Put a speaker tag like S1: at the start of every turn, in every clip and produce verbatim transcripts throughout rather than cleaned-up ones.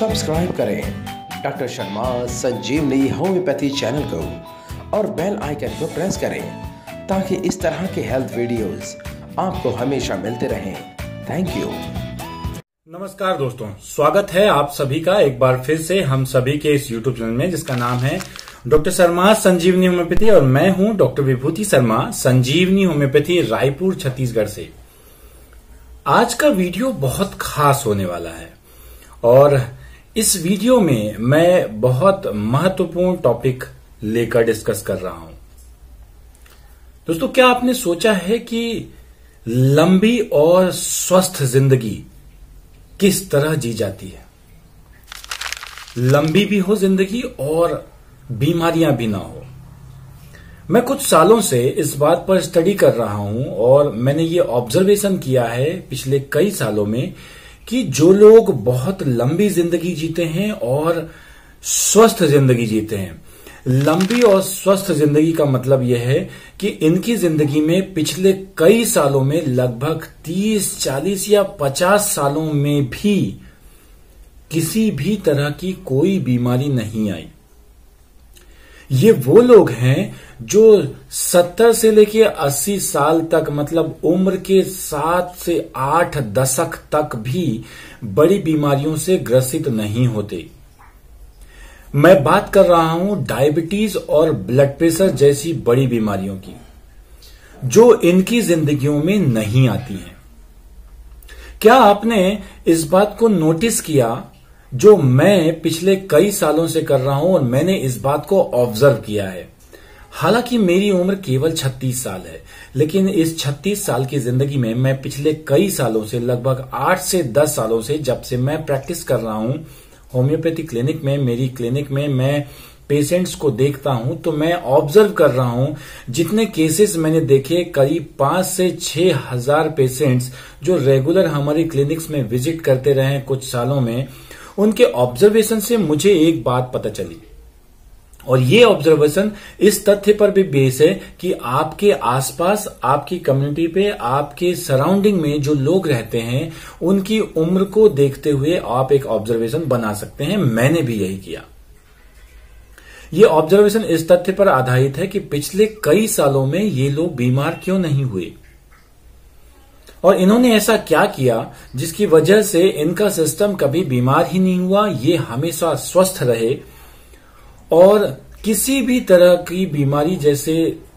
S1: Subscribe करें doctor Sharma Sanjeevani homeopathy channel को और बेल आइकन को प्रेस करें ताकि इस तरह के हेल्थ वीडियोस आपको हमेशा मिलते रहें। Thank you.
S2: नमस्कार दोस्तों, स्वागत है आप सभी का एक बार फिर से हम सभी के इस यूट्यूब चैनल में जिसका नाम है डॉक्टर शर्मा संजीवनी होम्योपैथी और मैं हूं डॉक्टर विभूति शर्मा संजीवनी होम्योपैथी रायपुर छत्तीसगढ़ से। आज का वीडियो बहुत खास होने वाला है और इस वीडियो में मैं बहुत महत्वपूर्ण टॉपिक लेकर डिस्कस कर रहा हूं। दोस्तों, क्या आपने सोचा है कि लंबी और स्वस्थ जिंदगी किस तरह जी जाती है? लंबी भी हो जिंदगी और बीमारियां भी ना हो। मैं कुछ सालों से इस बात पर स्टडी कर रहा हूं और मैंने ये ऑब्जर्वेशन किया है पिछले कई सालों में कि जो लोग बहुत लंबी जिंदगी जीते हैं और स्वस्थ जिंदगी जीते हैं, लंबी और स्वस्थ जिंदगी का मतलब यह है कि इनकी जिंदगी में पिछले कई सालों में लगभग तीस, चालीस या पचास सालों में भी किसी भी तरह की कोई बीमारी नहीं आई। ये वो लोग हैं जो सत्तर से लेकर अस्सी साल तक, मतलब उम्र के सात से आठ दशक तक भी बड़ी बीमारियों से ग्रसित नहीं होते। मैं बात कर रहा हूं डायबिटीज और ब्लड प्रेशर जैसी बड़ी बीमारियों की, जो इनकी जिंदगियों में नहीं आती हैं। क्या आपने इस बात को नोटिस किया जो मैं पिछले कई सालों से कर रहा हूं और मैंने इस बात को ऑब्जर्व किया है? हालांकि मेरी उम्र केवल छत्तीस साल है, लेकिन इस छत्तीस साल की जिंदगी में मैं पिछले कई सालों से, लगभग आठ से दस सालों से, जब से मैं प्रैक्टिस कर रहा हूं होम्योपैथी क्लिनिक में, मेरी क्लिनिक में मैं पेशेंट्स को देखता हूं तो मैं ऑब्जर्व कर रहा हूं जितने केसेस मैंने देखे, करीब पांच से छह हजार पेशेंट्स जो रेगुलर हमारी क्लिनिक्स में विजिट करते रहे कुछ सालों में, उनके ऑब्जर्वेशन से मुझे एक बात पता चली और ये ऑब्जर्वेशन इस तथ्य पर भी बेस है कि आपके आसपास, आपकी कम्युनिटी पे, आपके सराउंडिंग में जो लोग रहते हैं उनकी उम्र को देखते हुए आप एक ऑब्जर्वेशन बना सकते हैं। मैंने भी यही किया। ये ऑब्जर्वेशन इस तथ्य पर आधारित है कि पिछले कई सालों में ये लोग बीमार क्यों नहीं हुए और इन्होंने ऐसा क्या किया जिसकी वजह से इनका सिस्टम कभी बीमार ही नहीं हुआ, ये हमेशा स्वस्थ रहे और किसी भी तरह की बीमारी जैसे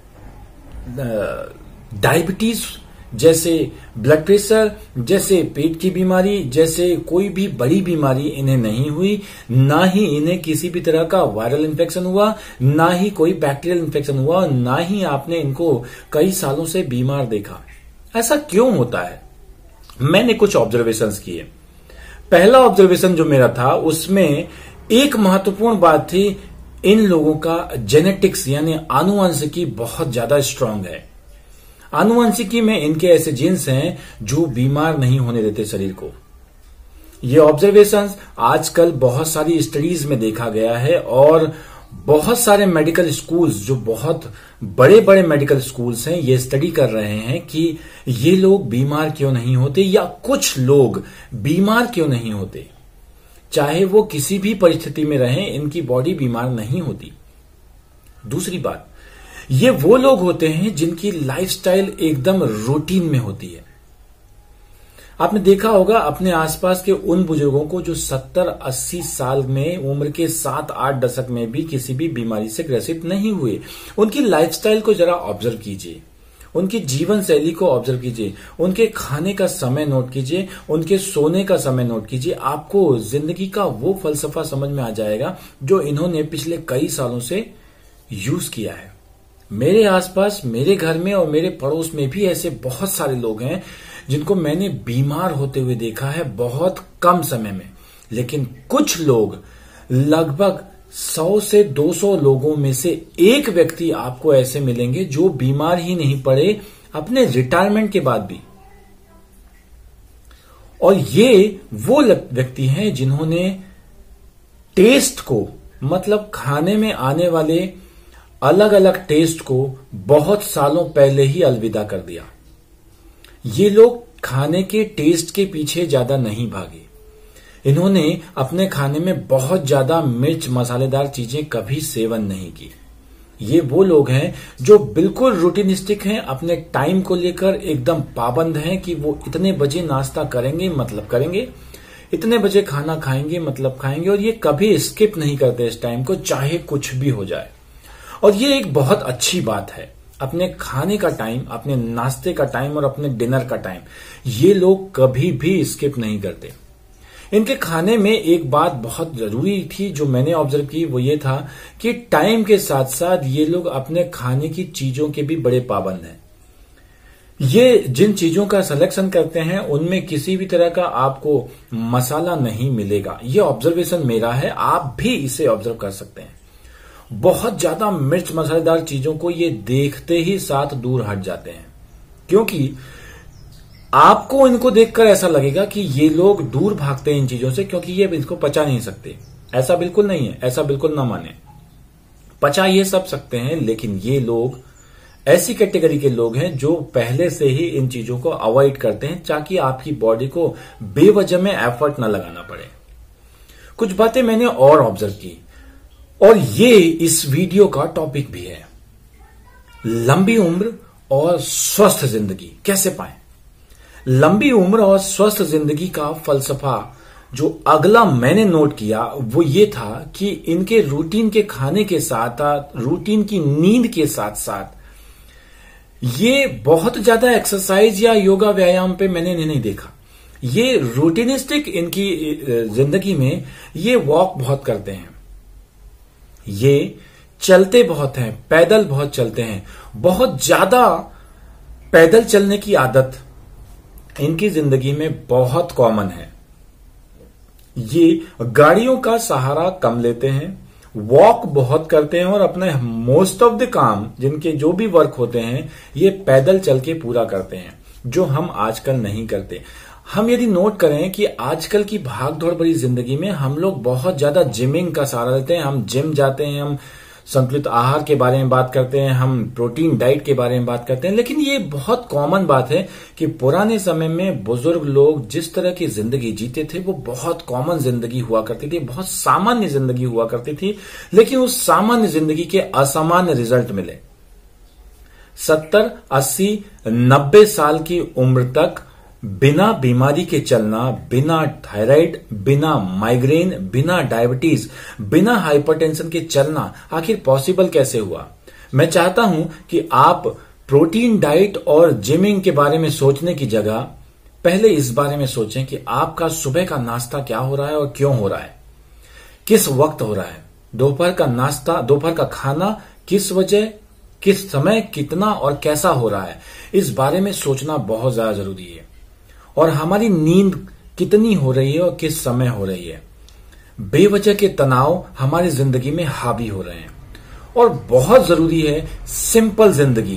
S2: डायबिटीज, जैसे ब्लड प्रेशर, जैसे पेट की बीमारी, जैसे कोई भी बड़ी बीमारी इन्हें नहीं हुई। ना ही इन्हें किसी भी तरह का वायरल इन्फेक्शन हुआ, ना ही कोई बैक्टीरियल इन्फेक्शन हुआ, ना ही आपने इनको कई सालों से बीमार देखा। ऐसा क्यों होता है? मैंने कुछ ऑब्जर्वेशंस किए। पहला ऑब्जर्वेशन जो मेरा था उसमें एक महत्वपूर्ण बात थी, इन लोगों का जेनेटिक्स यानी आनुवंशिकी बहुत ज्यादा स्ट्रांग है। आनुवंशिकी में इनके ऐसे जीन्स हैं जो बीमार नहीं होने देते शरीर को। ये ऑब्जर्वेशंस आजकल बहुत सारी स्टडीज में देखा गया है और बहुत सारे मेडिकल स्कूल्स, जो बहुत बड़े बड़े मेडिकल स्कूल्स हैं, ये स्टडी कर रहे हैं कि ये लोग बीमार क्यों नहीं होते या कुछ लोग बीमार क्यों नहीं होते। चाहे वो किसी भी परिस्थिति में रहें, इनकी बॉडी बीमार नहीं होती। दूसरी बात, ये वो लोग होते हैं जिनकी लाइफस्टाइल एकदम रूटीन में होती है। आपने देखा होगा अपने आसपास के उन बुजुर्गों को जो सत्तर अस्सी साल में उम्र के सात आठ दशक में भी किसी भी बीमारी से ग्रसित नहीं हुए। उनकी लाइफस्टाइल को जरा ऑब्जर्व कीजिए, उनकी जीवन शैली को ऑब्जर्व कीजिए, उनके खाने का समय नोट कीजिए, उनके सोने का समय नोट कीजिए। आपको जिंदगी का वो फलसफा समझ में आ जाएगा जो इन्होंने पिछले कई सालों से यूज किया है। मेरे आसपास, मेरे घर में और मेरे पड़ोस में भी ऐसे बहुत सारे लोग हैं जिनको मैंने बीमार होते हुए देखा है बहुत कम समय में। लेकिन कुछ लोग, लगभग सौ से दो सौ लोगों में से एक व्यक्ति आपको ऐसे मिलेंगे जो बीमार ही नहीं पड़े अपने रिटायरमेंट के बाद भी। और ये वो व्यक्ति हैं जिन्होंने टेस्ट को, मतलब खाने में आने वाले अलग अलग टेस्ट को बहुत सालों पहले ही अलविदा कर दिया। ये लोग खाने के टेस्ट के पीछे ज्यादा नहीं भागे, इन्होंने अपने खाने में बहुत ज्यादा मिर्च मसालेदार चीजें कभी सेवन नहीं की। ये वो लोग हैं जो बिल्कुल रूटीनिस्टिक हैं, अपने टाइम को लेकर एकदम पाबंद हैं कि वो इतने बजे नाश्ता करेंगे मतलब करेंगे, इतने बजे खाना खाएंगे मतलब खाएंगे, और ये कभी स्किप नहीं करते इस टाइम को, चाहे कुछ भी हो जाए। और ये एक बहुत अच्छी बात है। अपने खाने का टाइम, अपने नाश्ते का टाइम और अपने डिनर का टाइम ये लोग कभी भी स्किप नहीं करते। इनके खाने में एक बात बहुत जरूरी थी जो मैंने ऑब्जर्व की, वो ये था कि टाइम के साथ साथ ये लोग अपने खाने की चीजों के भी बड़े पाबंद हैं। ये जिन चीजों का सिलेक्शन करते हैं उनमें किसी भी तरह का आपको मसाला नहीं मिलेगा। ये ऑब्जर्वेशन मेरा है, आप भी इसे ऑब्जर्व कर सकते हैं। बहुत ज्यादा मिर्च मसालेदार चीजों को ये देखते ही साथ दूर हट जाते हैं, क्योंकि आपको इनको देखकर ऐसा लगेगा कि ये लोग दूर भागते हैं इन चीजों से क्योंकि ये इनको पचा नहीं सकते। ऐसा बिल्कुल नहीं है, ऐसा बिल्कुल ना माने। पचा ये सब सकते हैं, लेकिन ये लोग ऐसी कैटेगरी के लोग हैं जो पहले से ही इन चीजों को अवॉइड करते हैं ताकि आपकी बॉडी को बेवजह में एफर्ट ना लगाना पड़े। कुछ बातें मैंने और ऑब्जर्व की, और ये इस वीडियो का टॉपिक भी है। लंबी उम्र और स्वस्थ जिंदगी कैसे पाएं? लंबी उम्र और स्वस्थ जिंदगी का फलसफा जो अगला मैंने नोट किया वो ये था कि इनके रूटीन के खाने के साथ साथ, रूटीन की नींद के साथ साथ ये बहुत ज्यादा एक्सरसाइज या योगा व्यायाम पे मैंने इन्हें नहीं देखा। ये रूटीनिस्टिक इनकी जिंदगी में ये वॉक बहुत करते हैं, ये चलते बहुत हैं, पैदल बहुत चलते हैं। बहुत ज्यादा पैदल चलने की आदत इनकी जिंदगी में बहुत कॉमन है। ये गाड़ियों का सहारा कम लेते हैं, वॉक बहुत करते हैं और अपने मोस्ट ऑफ द काम, जिनके जो भी वर्क होते हैं, ये पैदल चल के पूरा करते हैं, जो हम आजकल नहीं करते। हम यदि नोट करें कि आजकल की भाग दौड़ भरी जिंदगी में हम लोग बहुत ज्यादा जिमिंग का सहारा लेते हैं। हम जिम जाते हैं, हम संतुलित आहार के बारे में बात करते हैं, हम प्रोटीन डाइट के बारे में बात करते हैं, लेकिन ये बहुत कॉमन बात है कि पुराने समय में बुजुर्ग लोग जिस तरह की जिंदगी जीते थे वो बहुत कॉमन जिंदगी हुआ करती थी, बहुत सामान्य जिंदगी हुआ करती थी, लेकिन उस सामान्य जिंदगी के असामान्य रिजल्ट मिले। सत्तर, अस्सी, नब्बे साल की उम्र तक बिना बीमारी के चलना, बिना थायराइड, बिना माइग्रेन, बिना डायबिटीज, बिना हाइपरटेंशन के चलना आखिर पॉसिबल कैसे हुआ? मैं चाहता हूं कि आप प्रोटीन डाइट और जिमिंग के बारे में सोचने की जगह पहले इस बारे में सोचें कि आपका सुबह का नाश्ता क्या हो रहा है और क्यों हो रहा है, किस वक्त हो रहा है। दोपहर का नाश्ता, दोपहर का खाना किस वजह, किस समय, कितना और कैसा हो रहा है, इस बारे में सोचना बहुत ज्यादा जरूरी है। और हमारी नींद कितनी हो रही है और किस समय हो रही है। बेवजह के तनाव हमारी जिंदगी में हावी हो रहे हैं। और बहुत जरूरी है सिंपल जिंदगी।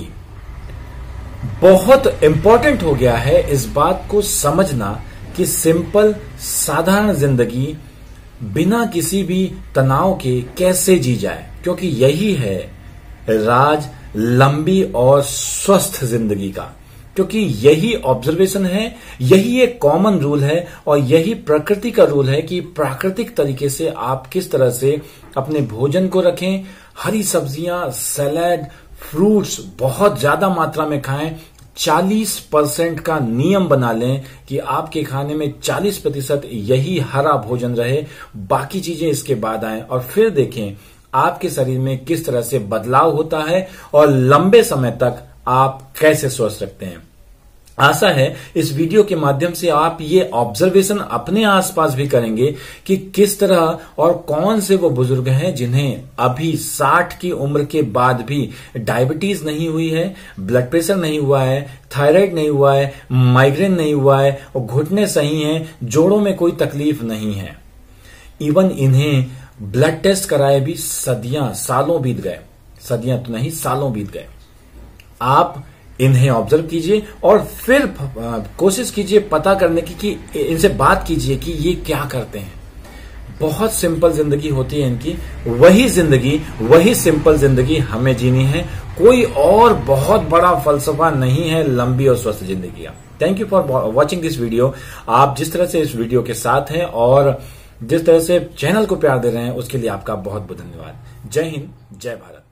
S2: बहुत इंपॉर्टेंट हो गया है इस बात को समझना कि सिंपल साधारण जिंदगी बिना किसी भी तनाव के कैसे जी जाए, क्योंकि यही है राज लंबी और स्वस्थ जिंदगी का। क्योंकि यही ऑब्जर्वेशन है, यही एक कॉमन रूल है और यही प्रकृति का रूल है कि प्राकृतिक तरीके से आप किस तरह से अपने भोजन को रखें। हरी सब्जियां, सैलेड, फ्रूट्स बहुत ज्यादा मात्रा में खाएं। चालीस परसेंट का नियम बना लें कि आपके खाने में चालीस प्रतिशत यही हरा भोजन रहे, बाकी चीजें इसके बाद आएं, और फिर देखें आपके शरीर में किस तरह से बदलाव होता है और लंबे समय तक आप कैसे स्वस्थ रखते हैं। आशा है इस वीडियो के माध्यम से आप ये ऑब्जर्वेशन अपने आसपास भी करेंगे कि किस तरह और कौन से वो बुजुर्ग हैं जिन्हें अभी साठ की उम्र के बाद भी डायबिटीज नहीं हुई है, ब्लड प्रेशर नहीं हुआ है, थायराइड नहीं हुआ है, माइग्रेन नहीं हुआ है, और घुटने सही हैं, जोड़ों में कोई तकलीफ नहीं है। इवन इन्हें ब्लड टेस्ट कराए भी सदियां, सालों बीत गए, सदियां तो नहीं सालों बीत गए। आप इन्हें ऑब्जर्व कीजिए और फिर कोशिश कीजिए पता करने की कि इनसे बात कीजिए कि ये क्या करते हैं। बहुत सिंपल जिंदगी होती है इनकी, वही जिंदगी, वही सिंपल जिंदगी हमें जीनी है। कोई और बहुत बड़ा फलसफा नहीं है लंबी और स्वस्थ जिंदगी का। Thank you for watching this video. आप जिस तरह से इस वीडियो के साथ हैं और जिस तरह से चैनल को प्यार दे रहे हैं उसके लिए आपका बहुत बहुत धन्यवाद। जय हिंद, जय भारत।